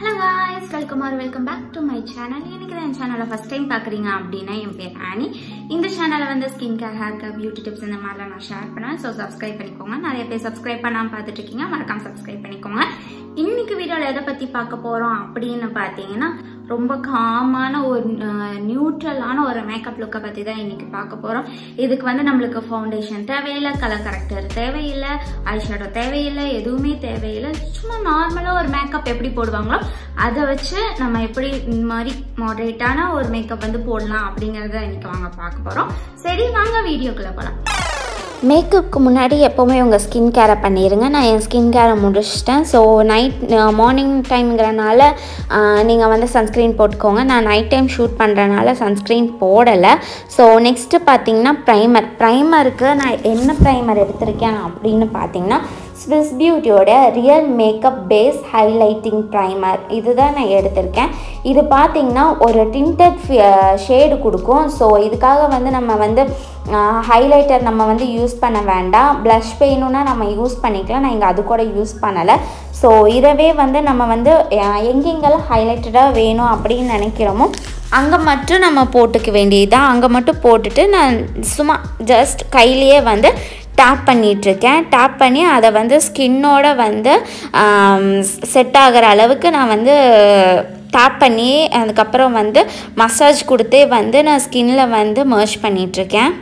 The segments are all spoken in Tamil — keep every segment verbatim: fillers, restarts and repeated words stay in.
Hello guys, welcome or welcome back to my channel. இன்னைக்கு இந்த சேனலை first time பார்க்கறீங்க அப்படினா என் பேர் ஆனி. இந்த சேனல்ல வந்து skin care, hair care, beauty tips இந்த மாதிரிலாம் நான் ஷேர் பண்ணுவேன். சோ subscribe பண்ணிக்கோங்க. நிறைய பேர் subscribe பண்ணாம பார்த்துட்டு இருக்கீங்க. மறக்காம subscribe பண்ணிக்கோங்க. இன்னைக்கு வீடியோல எதை பத்தி பார்க்க போறோம் அப்படினு பாத்தீங்கன்னா ரொம்ப காமான ஒரு நியூட்ரலான ஒரு மேக்கப் லுக்க பத்தி தான் இன்னைக்கு பார்க்க போறோம். இதுக்கு வந்து நம்மளுக்கு ஃபவுண்டேஷன் தேவையில்லை, கலர் கரெக்டர் தேவையில்லை, ஐ ஷேடோ தேவையில்லை, எதுவுமே தேவையில்லை. சும்மா நார்மலா ஒரு மேக்கப் எப்படி போடுவாங்களோ அதை வச்சு நம்ம எப்படி இந்த மாதிரி மாடரேட்டான ஒரு மேக்கப் வந்து போடலாம் அப்படிங்கறத இன்னைக்கு வாங்க பார்க்க போறோம். சரி வாங்க வீடியோக்குள்ள போலாம். மேக்கப்புக்கு முன்னாடி எப்போவுமே உங்கள் ஸ்கின் கேரை பண்ணிடுங்க. நான் என் ஸ்கின் கேரை முடிச்சிட்டேன். ஸோ நைட் மார்னிங் டைம்ங்கிறனால நீங்கள் வந்து சன்ஸ்க்ரீன் போட்டுக்கோங்க. நான் நைட் டைம் ஷூட் பண்ணுறனால சன்ஸ்க்ரீன் போடலை. ஸோ நெக்ஸ்ட்டு பார்த்தீங்கன்னா ப்ரைமர். ப்ரைமருக்கு நான் என்ன ப்ரைமர் எடுத்திருக்கேன் அப்படின்னு பார்த்தீங்கன்னா ஸ்விஸ் பியூட்டியோட real makeup base highlighting primer இதுதான் நான் எடுத்திருக்கேன். இது பார்த்திங்கன்னா ஒரு டிண்டட் ஷேடு கொடுக்கும். ஸோ இதுக்காக வந்து நம்ம வந்து ஹைலைட்டர் நம்ம வந்து யூஸ் பண்ண வேண்டாம். ப்ளஷ் வேணும்னா நம்ம யூஸ் பண்ணிக்கலாம். நான் இங்கே அது கூட யூஸ் பண்ணலை. ஸோ இதவே வந்து நம்ம வந்து எங்கெங்கெல்லாம் ஹைலைட்டடாக வேணும் அப்படின்னு நினைக்கிறோமோ அங்கே மட்டும் நம்ம போட்டுக்க வேண்டியதுதான். அங்கே மட்டும் போட்டுட்டு நான் சும்மா ஜஸ்ட் கையிலேயே வந்து டேப் பண்ணிகிட்ருக்கேன். டேப் பண்ணி அதை வந்து ஸ்கின்னோட வந்து செட் ஆகிற அளவுக்கு நான் வந்து டேப் பண்ணி அதுக்கப்புறம் வந்து மசாஜ் கொடுத்தே வந்து நான் ஸ்கின்னில் வந்து மர்ஜ் பண்ணிகிட்ருக்கேன்.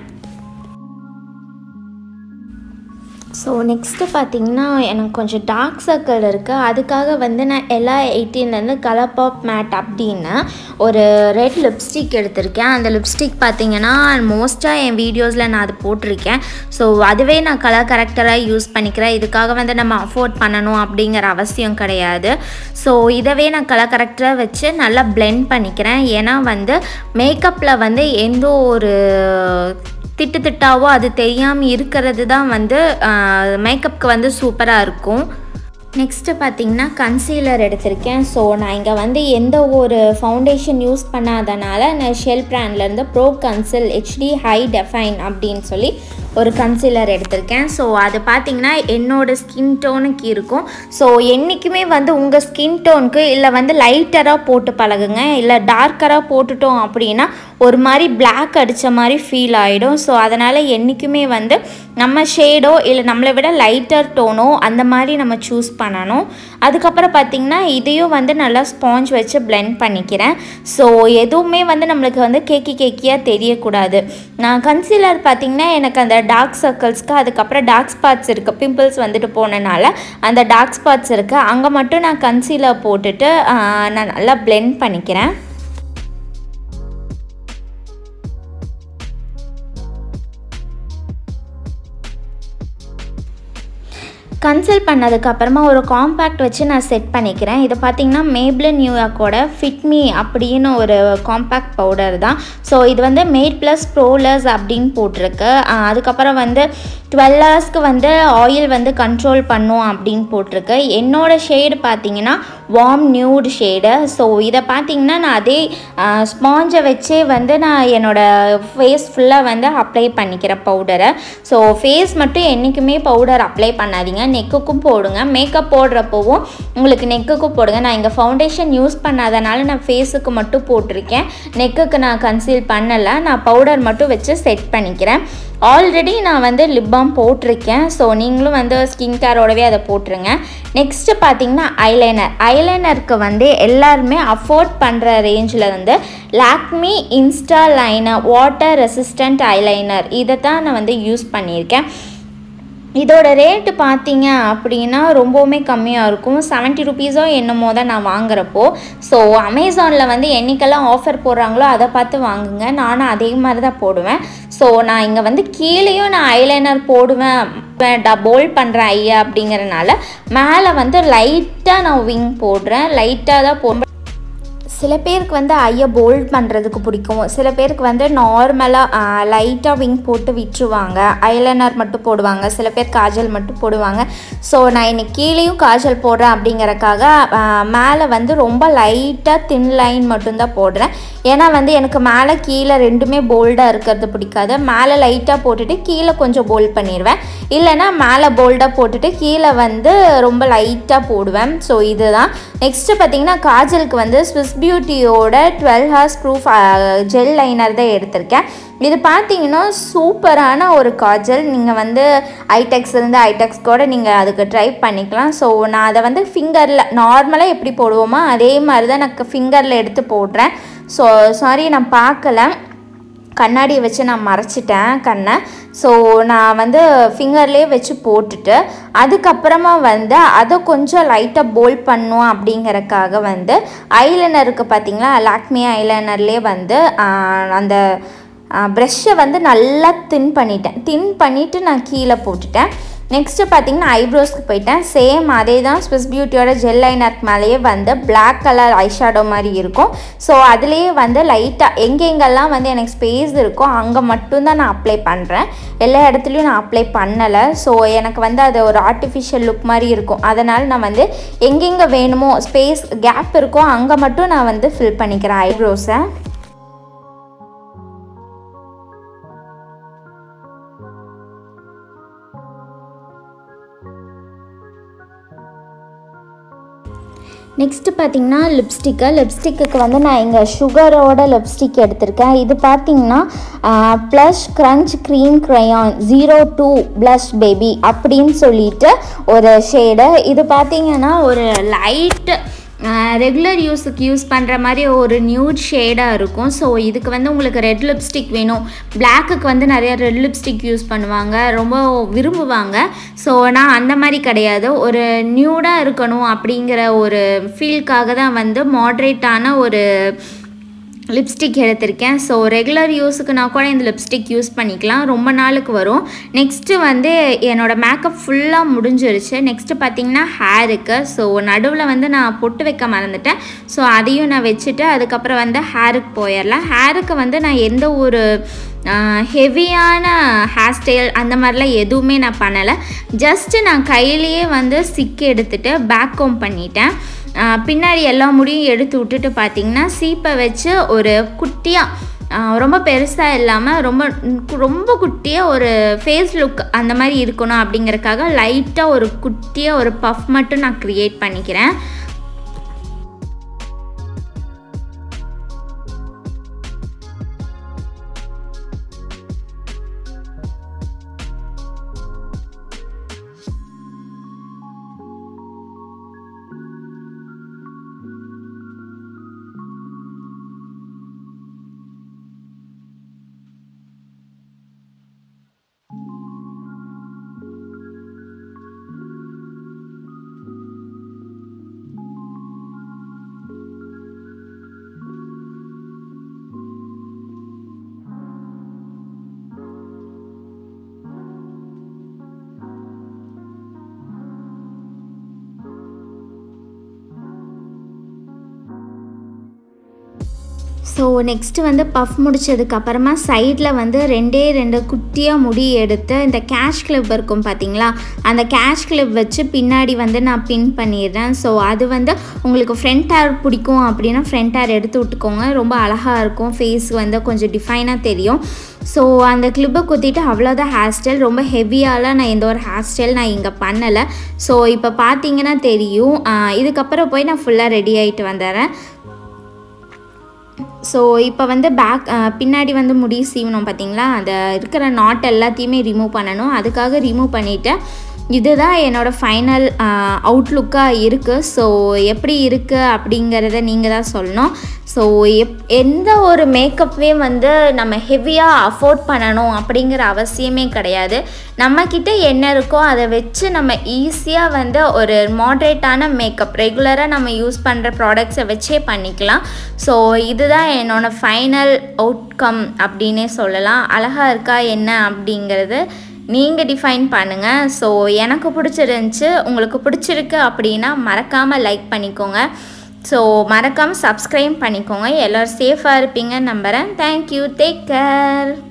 ஸோ நெக்ஸ்ட்டு பார்த்திங்கன்னா எனக்கு கொஞ்சம் டார்க் சர்க்கிள் இருக்குது. அதுக்காக வந்து நான் எல்லா எயிட்டீன்லேருந்து கலர் பாப் மேட் அப்படின்னு ஒரு ரெட் லிப்ஸ்டிக் எடுத்திருக்கேன். அந்த லிப்ஸ்டிக் பார்த்திங்கன்னா மோஸ்ட்டாக என் வீடியோஸில் நான் அது போட்டிருக்கேன். ஸோ அதுவே நான் கலர் கரெக்டராக யூஸ் பண்ணிக்கிறேன். இதுக்காக வந்து நம்ம அஃபோர்ட் பண்ணணும் அப்படிங்கிற அவசியம் கிடையாது. ஸோ இதவே நான் கலர் கரெக்டராக வச்சு நல்லா பிளெண்ட் பண்ணிக்கிறேன். ஏன்னா வந்து மேக்கப்பில் வந்து எந்த ஒரு திட்டு திட்டாவோ அது தெரியாமல் இருக்கிறது தான் வந்து மேக்கப்புக்கு வந்து சூப்பராக இருக்கும். நெக்ஸ்ட்டு பார்த்திங்கன்னா கன்சீலர் எடுத்திருக்கேன். ஸோ நான் இங்கே வந்து எந்த ஒரு ஃபவுண்டேஷன் யூஸ் பண்ணாதனால நான் ஷெல் பிராண்ட்லேருந்து pro conceal HD high define அப்படின்னு சொல்லி ஒரு கன்சீலர் எடுத்திருக்கேன். ஸோ அது பார்த்திங்கன்னா என்னோடய ஸ்கின் டோனுக்கு இருக்கும். ஸோ என்றைக்குமே வந்து உங்கள் ஸ்கின் டோனுக்கு இல்லை வந்து லைட்டராக போட்டு பழகுங்க. இல்லை டார்க்கராக போட்டுட்டோம் அப்படின்னா ஒரு மாதிரி பிளாக் அடித்த மாதிரி ஃபீல் ஆகிடும். ஸோ அதனால் என்றைக்குமே வந்து நம்ம ஷேடோ இல்லை நம்மளை விட லைட்டர் டோனோ அந்த மாதிரி நம்ம சூஸ் பண்ணணும். அதுக்கப்புறம் பார்த்திங்கன்னா இதையும் வந்து நல்லா ஸ்பாஞ்ச் வச்சு பிளெண்ட் பண்ணிக்கிறேன். ஸோ எதுவுமே வந்து நம்மளுக்கு வந்து கேக்கி கேக்கியாக தெரியக்கூடாது. நான் கன்சீலர் பார்த்திங்கன்னா எனக்கு அந்த டார்க் சர்க்கிள்ஸ்க்கு அதுக்கப்புறம் டார்க் ஸ்பாட்ஸ் இருக்குது, பிம்பிள்ஸ் வந்துட்டு போனனால அந்த டார்க் ஸ்பாட்ஸ் இருக்குது. அங்கே மட்டும் நான் கன்சீலர் போட்டுட்டு நான் நல்லா பிளெண்ட் பண்ணிக்கிறேன். கன்சல்ட் பண்ணதுக்கப்புறமா ஒரு காம்பேக்ட் வச்சு நான் செட் பண்ணிக்கிறேன். இதை பார்த்திங்கன்னா மேப்ளின் நியூயார்க்கோட ஃபிட் மீ அப்படின்னு ஒரு காம்பேக்ட் பவுடர் தான். ஸோ இது வந்து மேட் ப்ளஸ் ப்ரோலர்ஸ் அப்படின்னு போட்டிருக்கு. அதுக்கப்புறம் வந்து டுவெல் ஹவர்ஸ்க்கு வந்து ஆயில் வந்து கண்ட்ரோல் பண்ணும் அப்படின்னு போட்டிருக்கு. என்னோடய ஷேடு பார்த்திங்கன்னா வார்ம் நியூட் ஷேடு. ஸோ இதை பார்த்திங்கன்னா நான் அதே ஸ்பாஞ்சை வச்சே வந்து நான் என்னோடய ஃபேஸ் ஃபுல்லாக வந்து அப்ளை பண்ணிக்கிறேன் பவுடரை. ஸோ ஃபேஸ் மட்டும் என்றைக்குமே பவுடர் அப்ளை பண்ணாதீங்க, நெக்குக்கும் போடுங்க. மேக்கப் போடுறப்போவும் உங்களுக்கு நெக்குக்கும் போடுங்க. நான் இங்கே ஃபவுண்டேஷன் யூஸ் பண்ணாதனால நான் ஃபேஸுக்கு மட்டும் போட்டிருக்கேன். நெக்குக்கு நான் கன்சீல் பண்ணலை. நான் பவுடர் மட்டும் வச்சு செட் பண்ணிக்கிறேன். ஆல்ரெடி நான் வந்து லிப் பாம் போட்டிருக்கேன். ஸோ நீங்களும் வந்து ஸ்கின் கேரோடவே அதை போட்டுருங்க. நெக்ஸ்ட்டு பார்த்தீங்கன்னா ஐலைனர். ஐலைனருக்கு வந்து எல்லாருமே அஃபோர்ட் பண்ணுற ரேஞ்சில் வந்து Lakme insta liner water resistant eyeliner இதை தான் நான் வந்து யூஸ் பண்ணியிருக்கேன். இதோட ரேட்டு பார்த்தீங்க அப்படின்னா ரொம்பவுமே கம்மியாக இருக்கும். செவன்ட்டி ருபீஸோ என்னமோ தான் நான் வாங்குறப்போ. ஸோ அமேசானில் வந்து என்றைக்கெல்லாம் ஆஃபர் போடுறாங்களோ அதை பார்த்து வாங்குங்க. நானும் அதே மாதிரி தான் போடுவேன். ஸோ நான் இங்கே வந்து கீழேயும் நான் ஐலைனர் போடுவேன், போல்ட் பண்ணுறேன் ஐயா அப்படிங்கிறனால மேலே வந்து லைட்டாக நான் விங் போடுறேன். லைட்டாக தான் போடுறேன். சில பேருக்கு வந்து ஐயை போல்ட் பண்ணுறதுக்கு பிடிக்கும், சில பேருக்கு வந்து நார்மலாக லைட்டாக விங் போட்டு விட்டுருவாங்க, ஐலைனர் மட்டும் போடுவாங்க, சில பேர் காஜல் மட்டும் போடுவாங்க. ஸோ நான் இன்னைக்கு கீழேயும் காஜல் போடுறேன் அப்படிங்கறக்காக மேலே வந்து ரொம்ப லைட்டாக தின் லைன் மட்டும்தான் போடுறேன். ஏன்னா வந்து எனக்கு மேலே கீழே ரெண்டுமே போல்டாக இருக்கிறது பிடிக்காது. மேலே லைட்டாக போட்டுட்டு கீழே கொஞ்சம் போல்ட் பண்ணிடுவேன், இல்லைனா மேலே போல்டாக போட்டுட்டு கீழே வந்து ரொம்ப லைட்டாக போடுவேன். ஸோ இதுதான். நெக்ஸ்ட்டு பார்த்திங்கன்னா காஜலுக்கு வந்து ஸ்விஸ் பியூட்டியோட twelve hours proof gel liner தான் எடுத்திருக்கேன். இது பார்த்தீங்கன்னா சூப்பரான ஒரு காஜல். நீங்கள் வந்து ஐடெக்ஸ் இருந்து ஐடெக்ஸ் கூட நீங்கள் அதுக்கு ட்ரை பண்ணிக்கலாம். ஸோ நான் அதை வந்து ஃபிங்கரில் நார்மலாக எப்படி போடுவோமோ அதே மாதிரி தான் நான் ஃபிங்கரில் எடுத்து போடுறேன். ஸோ சாரி நான் பார்க்கல, கண்ணாடியை வச்சு நான் மறைச்சிட்டேன் கண்ணை. ஸோ நான் வந்து ஃபிங்கர்லேயே வச்சு போட்டுட்டு அதுக்கப்புறமா வந்து அதை கொஞ்சம் லைட்டாக போல்ட் பண்ணுவோம் அப்படிங்கிறக்காக வந்து ஐலைனருக்கு பார்த்திங்களா லாக்மி ஐலைனர்லேயே வந்து அந்த ப்ரெஷ்ஷை வந்து நல்லா தின் பண்ணிட்டேன். தின் பண்ணிவிட்டு நான் கீழே போட்டுட்டேன். நெக்ஸ்ட்டு பார்த்திங்கன்னா ஐப்ரோஸ்க்கு போயிட்டேன். சேம் அதே தான் ஸ்விஸ் பியூட்டியோட ஜெல் லைனருக்கு மேலேயே வந்து பிளாக் கலர் ஐஷேடோ மாதிரி இருக்கும். ஸோ அதுலேயே வந்து லைட்டாக எங்கெங்கெல்லாம் வந்து எனக்கு ஸ்பேஸ் இருக்கோ அங்கே மட்டும்தான் நான் அப்ளை பண்ணுறேன், எல்லா இடத்துலையும் நான் அப்ளை பண்ணலை. ஸோ எனக்கு வந்து அது ஒரு ஆர்டிஃபிஷியல் லுக் மாதிரி இருக்கும். அதனால் நான் வந்து எங்கெங்கே வேணுமோ ஸ்பேஸ் கேப் இருக்கோ அங்கே மட்டும் நான் வந்து ஃபில் பண்ணிக்கிறேன் ஐப்ரோஸை. நெக்ஸ்ட்டு பார்த்திங்கன்னா லிப்ஸ்டிக்கு. லிப்ஸ்டிக்கு வந்து நான் இங்கே சுகரோட லிப்ஸ்டிக் எடுத்திருக்கேன். இது பார்த்திங்கன்னா blush crunch cream crayon zero two blush baby அப்படின்னு சொல்லிட்டு ஒரு ஷேடு. இது பார்த்திங்கன்னா ஒரு லைட் ரெகுலர் யூஸுக்கு யூஸ் பண்ணுற மாதிரி ஒரு நியூட் ஷேடாக இருக்கும். ஸோ இதுக்கு வந்து உங்களுக்கு ரெட் லிப்ஸ்டிக் வேணும், பிளாக்குக்கு வந்து நிறைய ரெட் லிப்ஸ்டிக் யூஸ் பண்ணுவாங்க, ரொம்ப விரும்புவாங்க. ஸோ நான் அந்த மாதிரி கிடையாது, ஒரு நியூடாக இருக்கணும் அப்படிங்கிற ஒரு ஃபீல்காக தான் வந்து மாட்ரேட்டான ஒரு லிப்ஸ்டிக் எடுத்திருக்கேன். ஸோ ரெகுலர் யூஸுக்கு நான் கூட இந்த லிப்ஸ்டிக் யூஸ் பண்ணிக்கலாம், ரொம்ப நாளுக்கு வரும். நெக்ஸ்ட்டு வந்து என்னோடய மேக்கப் ஃபுல்லாக முடிஞ்சிருச்சு. நெக்ஸ்ட்டு பார்த்திங்கன்னா ஹேருக்கு. ஸோ நடுவில் வந்து நான் பொட்டு வைக்க மறந்துட்டேன். ஸோ அதையும் நான் வச்சுட்டு அதுக்கப்புறம் வந்து ஹேருக்கு போயிடலாம். ஹேருக்கு வந்து நான் எந்த ஒரு ஹெவியான ஹேர் ஸ்டைல் அந்த மாதிரிலாம் எதுவுமே நான் பண்ணலை. ஜஸ்ட்டு நான் கையிலேயே வந்து சிக்கு எடுத்துகிட்டு பேக் கோம் பண்ணிட்டேன். பின்னாடி எல்லா முடியும் எடுத்து விட்டுட்டு பார்த்திங்கன்னா சீப்பை வச்சு ஒரு குட்டியாக, ரொம்ப பெருசாக இல்லாமல் ரொம்ப ரொம்ப குட்டியாக ஒரு ஃபேஸ் லுக் அந்த மாதிரி இருக்கணும் அப்படிங்கிறதுக்காக லைட்டாக ஒரு குட்டியாக ஒரு பஃப் மட்டும் நான் க்ரியேட் பண்ணிக்கிறேன். ஸோ நெக்ஸ்ட்டு வந்து பஃப் முடித்ததுக்கப்புறமா சைடில் வந்து ரெண்டே ரெண்டு குட்டியாக முடி எடுத்து இந்த கேஷ் கிளிப் இருக்கும் பார்த்திங்களா, அந்த கேஷ் கிளிப் வச்சு பின்னாடி வந்து நான் பின் பண்ணிடுறேன். ஸோ அது வந்து உங்களுக்கு ஃப்ரண்ட் ஹேர் பிடிக்கும் அப்படின்னா ஃப்ரண்ட் ஹேர் எடுத்து விட்டுக்கோங்க, ரொம்ப அழகாக இருக்கும், ஃபேஸ் வந்து கொஞ்சம் டிஃபைனாக தெரியும். ஸோ அந்த கிளிப்பை குத்திட்டு அவ்வளோதான் ஹேர் ஸ்டைல். ரொம்ப ஹெவியாலாம் நான் எந்த ஒரு ஹேர் ஸ்டைல் நான் இங்கே பண்ணலை. ஸோ இப்போ பார்த்தீங்கன்னா தெரியும். இதுக்கப்புறம் போய் நான் ஃபுல்லாக ரெடி ஆகிட்டு வந்துடுறேன். ஸோ இப்போ வந்து பேக் பின்னாடி வந்து முடி சீவணும் பார்த்திங்களா, அந்த இருக்கிற நாட் எல்லாத்தையுமே ரிமூவ் பண்ணணும். அதுக்காக ரிமூவ் பண்ணிவிட்டு இதுதான் என்னோடய ஃபைனல் அவுட்லுக்காக இருக்குது. ஸோ எப்படி இருக்குது அப்படிங்கிறத நீங்கள் தான் சொல்லணும். ஸோ எப் எந்த ஒரு மேக்கப்பே வந்து நம்ம ஹெவியாக அஃபோர்ட் பண்ணணும் அப்படிங்கிற அவசியமே கிடையாது. நம்மக்கிட்ட என்ன இருக்கோ அதை வச்சு நம்ம ஈஸியாக வந்து ஒரு மாட்ரேட்டான மேக்கப் ரெகுலராக நம்ம யூஸ் பண்ணுற ப்ராடக்ட்ஸை வச்சே பண்ணிக்கலாம். ஸோ இதுதான் என்னோடய ஃபைனல் அவுட்கம் அப்படின்னே சொல்லலாம். அழகாக இருக்கா என்ன அப்படிங்கிறது நீங்கள் டிஃபைன் பண்ணுங்கள். ஸோ எனக்கு பிடிச்சிருந்துச்சி, உங்களுக்கு பிடிச்சிருக்கு அப்படின்னா மறக்காமல் லைக் பண்ணிக்கோங்க. ஸோ மறக்காமல் சப்ஸ்கிரைப் பண்ணிக்கோங்க. எல்லோரும் சேஃபாக இருப்பீங்கன்னு நம்புகிறேன். Thank you, take care.